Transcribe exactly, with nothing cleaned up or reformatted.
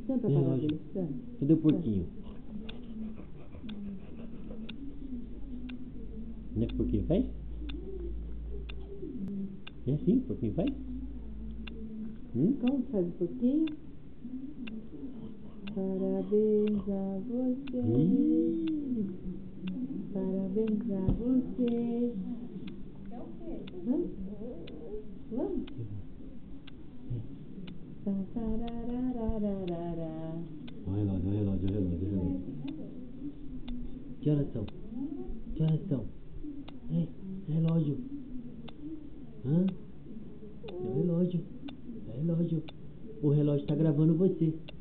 Tampa a palavra. Cadê o porquinho? Não é que o porquinho faz? É assim, o porquinho faz? Hum? Como faz o porquinho? Parabéns a você. Hum. Parabéns a você. É o quê? Vamos? Vamos? Tararararararara. Olha o relógio, olha o relógio, olha o relógio, olha o relógio. Que horas são? Que horas são? É, relógio. Hã? É o relógio. É o relógio. O relógio tá gravando você.